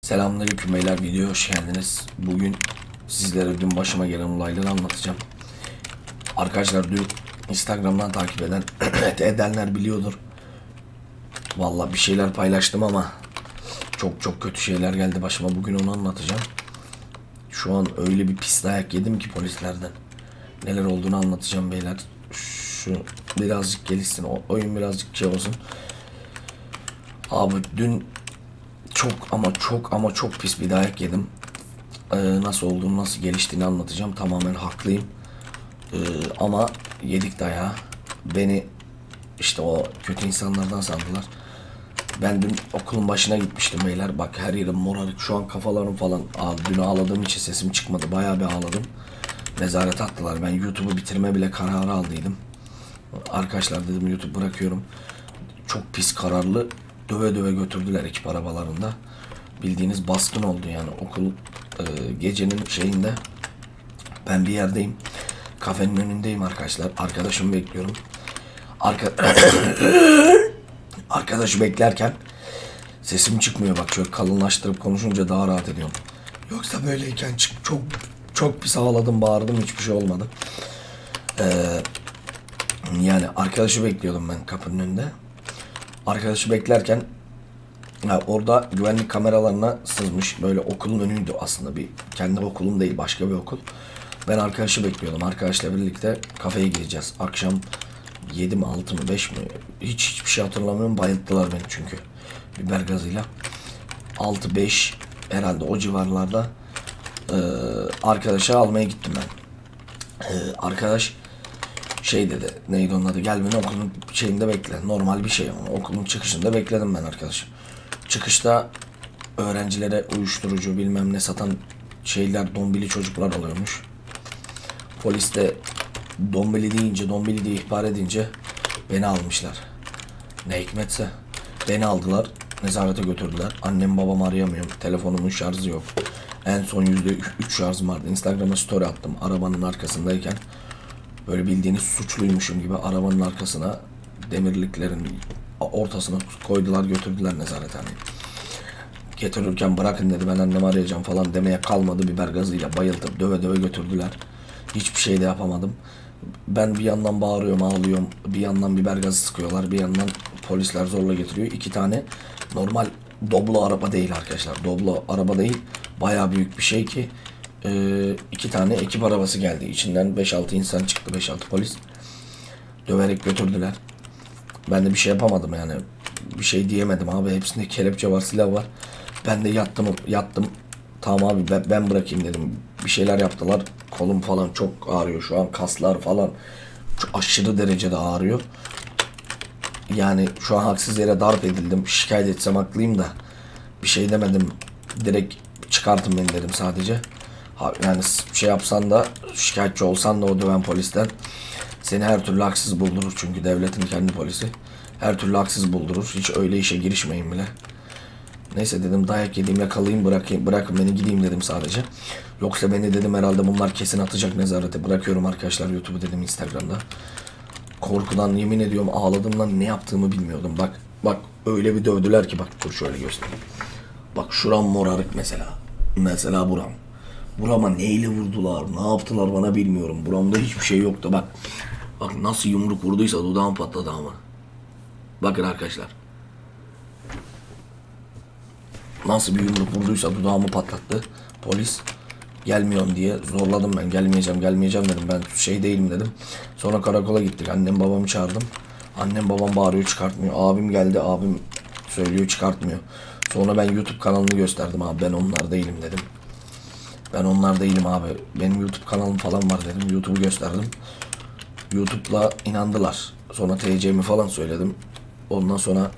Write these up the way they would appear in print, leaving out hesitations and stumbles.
Selamünaleyküm beyler, videoya hoş geldiniz. Bugün sizlere dün başıma gelen olayları anlatacağım. Arkadaşlar dün Instagram'dan takip edenler biliyordur. Vallahi bir şeyler paylaştım ama çok kötü şeyler geldi başıma. Bugün onu anlatacağım. Şu an öyle bir pis dayak yedim ki polislerden. Neler olduğunu anlatacağım beyler. Şu birazcık gelişsin, o oyun birazcık şey olsun. Abi dün çok pis bir dayak yedim. Nasıl olduğunu, nasıl geliştiğini anlatacağım. Tamamen haklıyım. Ama yedik dayağı. Beni işte o kötü insanlardan sandılar. Ben dün okulun başına gitmiştim beyler. Bak her yerim morarık. Şu an kafalarım falan. Dün ağladığım için sesim çıkmadı. Bayağı bir ağladım. Nezarete attılar. Ben YouTube'u bitirme bile kararı aldıydım. Arkadaşlar dedim YouTube bırakıyorum. Çok pis kararlı. Döve döve götürdüler ekip arabalarında. Bildiğiniz baskın oldu yani okul gecenin şeyinde. Ben bir yerdeyim. Kafenin önündeyim arkadaşlar. Arkadaşımı bekliyorum. Arkadaşı beklerken sesim çıkmıyor, bak şöyle kalınlaştırıp konuşunca daha rahat ediyorum. Yoksa böyleyken çok pis ağladım, bağırdım, hiçbir şey olmadı. Yani arkadaşı bekliyordum ben kapının önünde. Arkadaşı beklerken orada güvenlik kameralarına sızmış, böyle okulun önüydü aslında, bir kendi okulum değil, başka bir okul. Ben arkadaşı bekliyordum. Arkadaşla birlikte kafeye gideceğiz. Akşam 7 mi 6 mı 5 mi hiçbir şey hatırlamıyorum, bayılttılar beni çünkü biber gazıyla. 6-5 herhalde o civarlarda arkadaşı almaya gittim ben. Arkadaş şey dedi, neydi onun adı, gel beni okulun şeyinde bekle, normal bir şey ama okulun çıkışında bekledim ben arkadaşı. Çıkışta öğrencilere uyuşturucu bilmem ne satan şeyler, dombili çocuklar oluyormuş. Polis de dombili diye ihbar edince beni almışlar. Ne hikmetse beni aldılar, nezarete götürdüler. Annem babam arayamıyorum, telefonumun şarjı yok. En son %3 şarjım vardı. Instagram'a story attım arabanın arkasındayken. Böyle bildiğiniz suçluymuşum gibi arabanın arkasına, demirliklerin ortasına koydular, götürdüler nezarethaneye. Getirirken bırakın dedi, ben annemi arayacağım falan demeye kalmadı, biber gazıyla bayıldım, döve döve götürdüler. Hiçbir şey de yapamadım. Ben bir yandan bağırıyorum, ağlıyorum, bir yandan biber gazı sıkıyorlar, bir yandan polisler zorla getiriyor. 2 tane normal Doblo araba değil arkadaşlar, Doblo araba değil, bayağı büyük bir şey ki 2 tane ekip arabası geldi. İçinden 5-6 insan çıktı, 5-6 polis. Döverek götürdüler. Ben de bir şey yapamadım yani. Bir şey diyemedim abi. Hepsinde kelepçe var, silah var. Ben de yattım. Tamam abi ben bırakayım dedim. Bir şeyler yaptılar. Kolum falan çok ağrıyor şu an. Kaslar falan çok aşırı derecede ağrıyor. Yani şu an haksız yere darp edildim. Şikayet etsem haklıyım da bir şey demedim. Direkt çıkartın beni dedim sadece. Yani şey yapsan da, şikayetçi olsan da o döven polisten seni her türlü haksız buldurur, çünkü devletin kendi polisi. Her türlü haksız buldurur. Hiç öyle işe girişmeyin bile. Neyse dedim, dayak yediğimle kalayım, bırakın beni gideyim dedim sadece. Yoksa beni dedim herhalde bunlar kesin atacak nezarete. Bırakıyorum arkadaşlar YouTube'u dedim Instagram'da. Korkudan yemin ediyorum ağladığımdan ne yaptığımı bilmiyordum. Bak öyle bir dövdüler ki, bak dur şöyle göstereyim. Bak şuram morarık mesela. Mesela buram. Burama neyle vurdular, ne yaptılar bana bilmiyorum. Buramda hiçbir şey yoktu bak. Bak nasıl yumruk vurduysa dudağım patladı ama. Bakın arkadaşlar. Nasıl bir yumruk vurduysa dudağımı patlattı. Polis gelmiyorum diye zorladım ben. Gelmeyeceğim dedim. Ben şey değilim dedim. Sonra karakola gittik. Annem babamı çağırdım. Annem babam bağırıyor, çıkartmıyor. Abim geldi, abim söylüyor, çıkartmıyor. Sonra ben YouTube kanalını gösterdim, abi ben onlar değilim dedim. Ben onlar değilim abi, benim YouTube kanalım falan var dedim. YouTube'u gösterdim. YouTube'la inandılar. Sonra TC'mi falan söyledim. Ondan sonra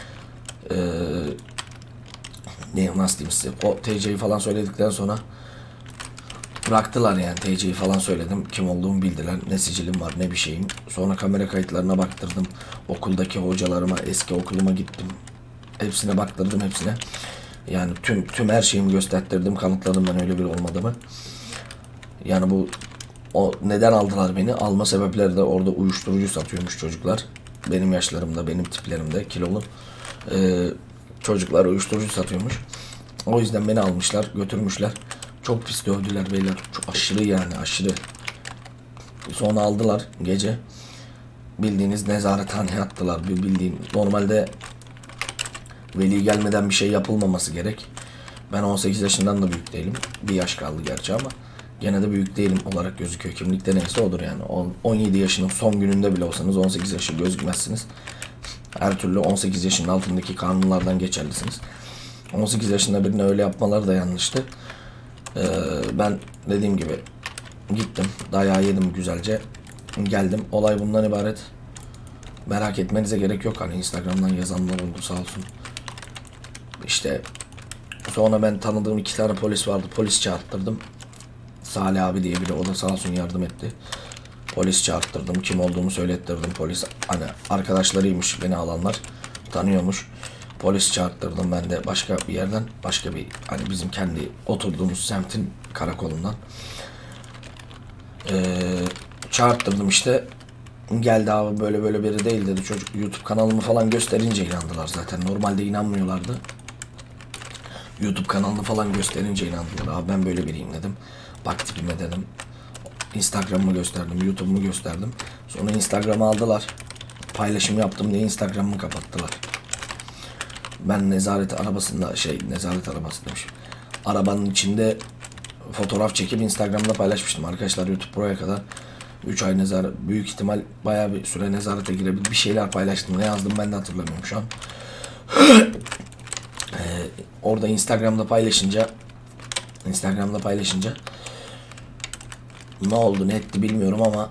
nasıl diyeyim size, o TC'yi falan söyledikten sonra bıraktılar yani. TC'yi falan söyledim, kim olduğumu bildiler, ne sicilim var ne bir şeyim. Sonra kamera kayıtlarına baktırdım, okuldaki hocalarıma, eski okuluma gittim, hepsine baktırdım, hepsine. Yani tüm her şeyimi gösterttirdim, kanıtladım ben öyle bir olmadığımı. Yani o neden aldılar beni? Alma sebepleri de orada uyuşturucu satıyormuş çocuklar. Benim yaşlarımda, benim tiplerimde kilolu çocuklar uyuşturucu satıyormuş. O yüzden beni almışlar, götürmüşler. Çok pis dövdüler beyler. Çok aşırı yani aşırı. Sonra aldılar gece. Bildiğiniz nezarethaneye attılar. Bildiğin normalde veli gelmeden bir şey yapılmaması gerek. Ben 18 yaşından da büyük değilim. Bir yaş kaldı gerçi ama gene de büyük değilim olarak gözüküyor. Kimlikte neyse odur yani. 17 yaşının son gününde bile olsanız 18 yaşı gözükmezsiniz. Her türlü 18 yaşının altındaki kanunlardan geçerlisiniz. 18 yaşında birine öyle yapmaları da yanlıştı. Ben dediğim gibi gittim. Dayağı yedim güzelce. Geldim. Olay bundan ibaret. Merak etmenize gerek yok. Hani Instagram'dan yazanlar oldu sağ olsun. İşte sonra ben tanıdığım 2 tane polis vardı. Polis çağırttırdım. Salih abi diye biri. O da sağ olsun yardım etti. Polis çağırttırdım. Kim olduğumu söylettirdim. Polis hani arkadaşlarıymış beni alanlar. Tanıyormuş. Polis çağırttırdım ben de başka bir yerden. Başka bir hani bizim kendi oturduğumuz semtin karakolundan. Çağırttırdım işte. Geldi abi böyle böyle biri değil dedi. Çocuk YouTube kanalımı falan gösterince inandılar zaten. Normalde inanmıyorlardı. YouTube kanalını falan gösterince inandılar. Abi ben böyle biriyim dedim. Bak tipime dedim. Instagram'ımı gösterdim. YouTube'umu gösterdim. Sonra Instagram'ı aldılar. Paylaşım yaptım diye Instagram'ımı kapattılar. Ben nezaret arabası demişim. Arabanın içinde fotoğraf çekip Instagram'da paylaşmıştım. Arkadaşlar YouTube buraya kadar 3 ay nezaret, büyük ihtimal bayağı bir süre nezarete girebilir. Bir şeyler paylaştım. Ne yazdım ben de hatırlamıyorum şu an. Orada Instagram'da paylaşınca ne oldu ne etti bilmiyorum ama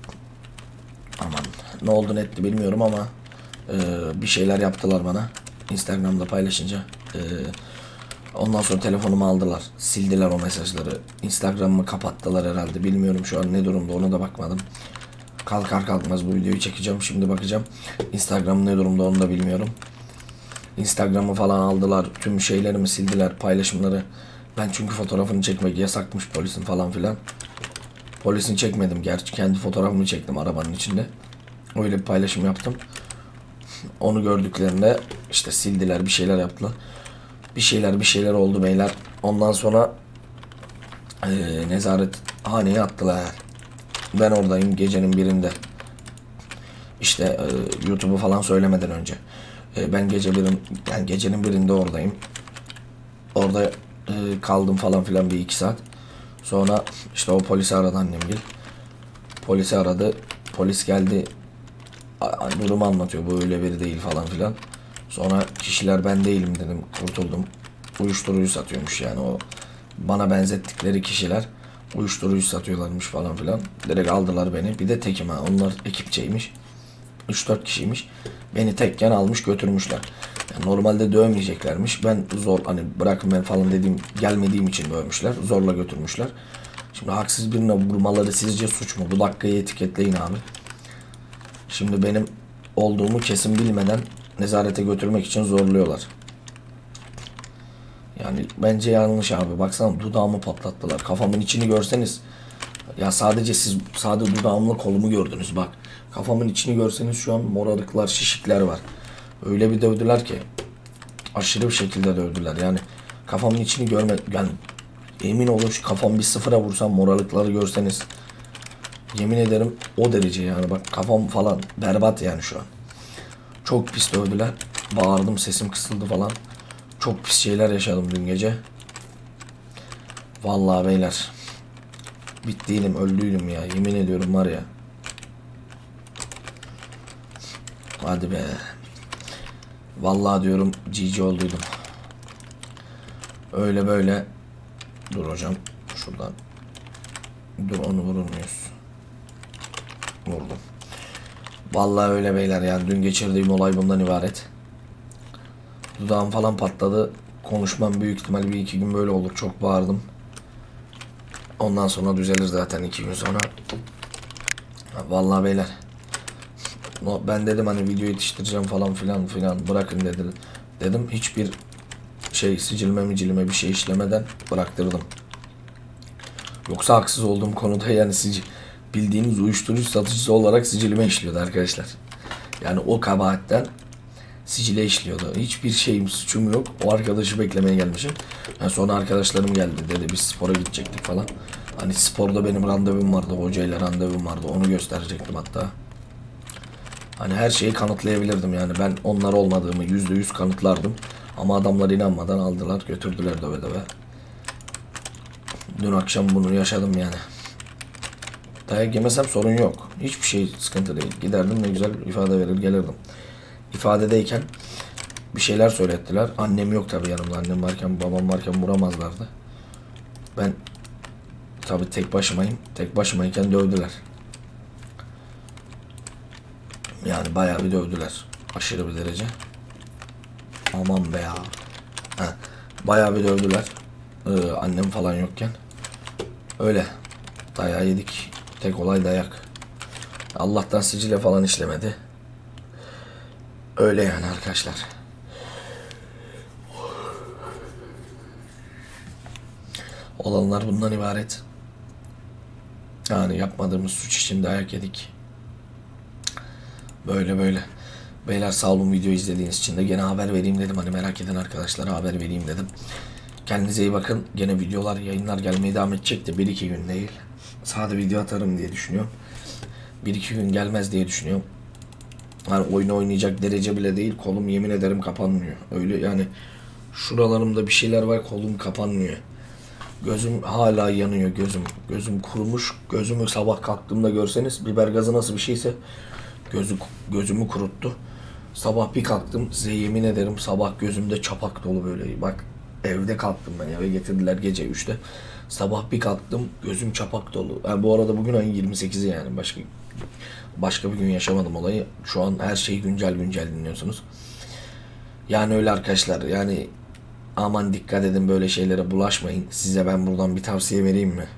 bir şeyler yaptılar bana Instagram'da paylaşınca. Ondan sonra telefonumu aldılar. Sildiler o mesajları. Instagram'ımı kapattılar herhalde. Bilmiyorum şu an ne durumda, ona da bakmadım. Kalkar kalkmaz bu videoyu çekeceğim. Şimdi bakacağım. Instagram ne durumda onu da bilmiyorum. Instagram'ı falan aldılar. Tüm şeylerimi sildiler. Paylaşımları. Ben çünkü fotoğrafını çekmek yasakmış polisin falan filan. Polisin çekmedim. Gerçi kendi fotoğrafımı çektim arabanın içinde. Öyle bir paylaşım yaptım. Onu gördüklerinde işte sildiler, bir şeyler yaptılar. Bir şeyler oldu beyler. Ondan sonra nezarethaneye attılar. Ben oradayım gecenin birinde. İşte YouTube'u falan söylemeden önce. Ben gecenin birinde oradayım. Orada kaldım falan filan bir 2 saat. Sonra işte o polisi aradı annemgil. Polisi aradı. Polis geldi. Durumu anlatıyor. Bu öyle biri değil falan filan. Sonra kişiler ben değilim dedim. Kurtuldum. Uyuşturucu satıyormuş yani o bana benzettikleri kişiler uyuşturucu satıyorlarmış falan filan. Direkt aldılar beni. Bir de tekim ha. Onlar ekipçeymiş. 3-4 kişiymiş. Beni tekken almış götürmüşler. Yani normalde dövmeyeceklermiş. Ben zor hani bırakın ben falan gelmediğim için dövmüşler. Zorla götürmüşler. Şimdi haksız birine vurmaları sizce suç mu? Bu dakikayı etiketleyin abi. Şimdi benim olduğumu kesin bilmeden nezarete götürmek için zorluyorlar. Yani bence yanlış abi. Baksana dudağımı patlattılar. Kafamın içini görseniz. Ya siz sadece dudağımla kolumu gördünüz bak. Kafamın içini görseniz şu an morarıklar, şişikler var. Öyle bir dövdüler ki. Aşırı bir şekilde dövdüler. Yani kafamın içini yani emin olun şu kafamı bir sıfıra vursam morarıkları görseniz. Yemin ederim o derece yani bak kafam falan berbat yani şu an. Çok pis dövdüler. Bağırdım, sesim kısıldı falan. Çok pis şeyler yaşadım dün gece. Vallahi beyler. Bittiydim, öldüydüm ya. Yemin ediyorum var ya. Hadi be. Vallahi diyorum GG olduydum. Öyle böyle. Dur hocam. Şuradan. Dur onu vurur muyuz? Vurdum. Vallahi öyle beyler yani dün geçirdiğim olay bundan ibaret. Dudağım falan patladı. Konuşmam büyük ihtimal 1-2 gün böyle olur. Çok bağırdım. Ondan sonra düzelir zaten 2 gün sonra. Vallahi beyler. Ben dedim hani video yetiştireceğim falan filan bırakın dedim. Hiçbir sicilme bir şey işlemeden bıraktırdım. Yoksa haksız olduğum konuda yani bildiğiniz uyuşturucu satıcısı olarak sicilime işliyordu arkadaşlar. Yani o kabahatten Sicile işliyordu. Hiçbir şeyim, suçum yok. O arkadaşı beklemeye gelmişim. Yani sonra arkadaşlarım geldi, dedi biz spora gidecektik falan. Hani sporda benim randevum vardı, hocayla randevum vardı. Onu gösterecektim hatta. Hani her şeyi kanıtlayabilirdim yani. Ben onlar olmadığımı %100 kanıtlardım. Ama adamlar inanmadan aldılar, götürdüler döve döve. Dün akşam bunu yaşadım yani. Dayak yemesem sorun yok. Hiçbir şey sıkıntı değil. Giderdim, ne güzel ifade verir gelirdim. İfadedeyken bir şeyler söylettiler. Annem yok tabii yanımda. Annem varken, babam varken vuramazlardı. Ben tabii tek başımayım. Tek başımayken dövdüler. Yani bayağı bir dövdüler. Aşırı bir derece. Aman be ya. Heh, bayağı bir dövdüler. Annem falan yokken. Öyle. Dayağı yedik. Tek olay dayak. Allah'tan Sicile falan işlemedi. Öyle yani arkadaşlar. Olanlar bundan ibaret. Yani yapmadığımız suç için dayak yedik. Böyle böyle. Beyler sağ olun video izlediğiniz için de gene haber vereyim dedim. Hani merak eden arkadaşlara haber vereyim dedim. Kendinize iyi bakın. Gene videolar, yayınlar gelmeye devam edecek de 1-2 gün değil. Sade video atarım diye düşünüyorum. 1-2 gün gelmez diye düşünüyorum. Yani oyunu oynayacak derece bile değil. Kolum yemin ederim kapanmıyor. Öyle yani şuralarımda bir şeyler var, kolum kapanmıyor. Gözüm hala yanıyor gözüm. Gözüm kurumuş. Gözümü sabah kalktığımda görseniz biber gazı nasıl bir şeyse gözümü kuruttu. Sabah bir kalktım, size yemin ederim sabah gözümde çapak dolu böyle. Bak evde kalktım ben, eve getirdiler gece 3'te. Sabah bir kalktım, gözüm çapak dolu. Yani bu arada bugün ayın 28'i yani başka bir gün yaşamadım olayı. Şu an her şeyi güncel dinliyorsunuz. Yani öyle arkadaşlar, yani aman dikkat edin, böyle şeylere bulaşmayın. Size ben buradan bir tavsiye vereyim mi?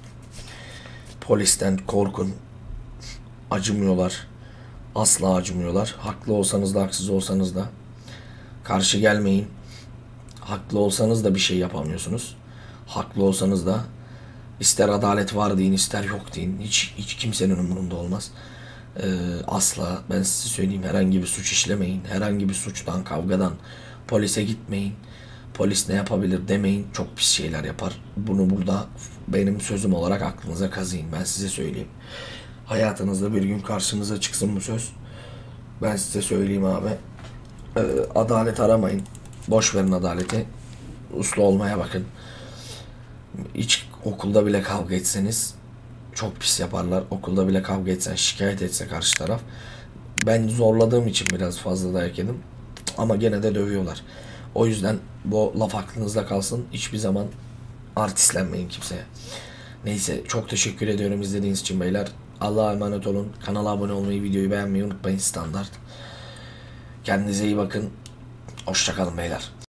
Polisten korkun. Acımıyorlar. Asla acımıyorlar. Haklı olsanız da haksız olsanız da karşı gelmeyin. Haklı olsanız da bir şey yapamıyorsunuz. Haklı olsanız da ister adalet var deyin, ister yok deyin. Hiç kimsenin umurunda olmaz. Asla ben size söyleyeyim, herhangi bir suç işlemeyin. Herhangi bir suçtan, kavgadan polise gitmeyin. Polis ne yapabilir demeyin. Çok pis şeyler yapar. Bunu burada benim sözüm olarak aklınıza kazıyın. Ben size söyleyeyim. Hayatınızda bir gün karşınıza çıksın bu söz. Ben size söyleyeyim abi. Adalet aramayın. Boş verin adaleti. Uslu olmaya bakın. Hiç okulda bile kavga etseniz çok pis yaparlar. Okulda bile kavga etsen, şikayet etse karşı taraf. Ben zorladığım için biraz fazla dayak yedim. Ama gene de dövüyorlar. O yüzden bu laf aklınızda kalsın. Hiçbir zaman artistlenmeyin kimseye. Neyse, çok teşekkür ediyorum izlediğiniz için beyler. Allah'a emanet olun. Kanala abone olmayı, videoyu beğenmeyi unutmayın, standart. Kendinize iyi bakın. Hoşça kalın beyler.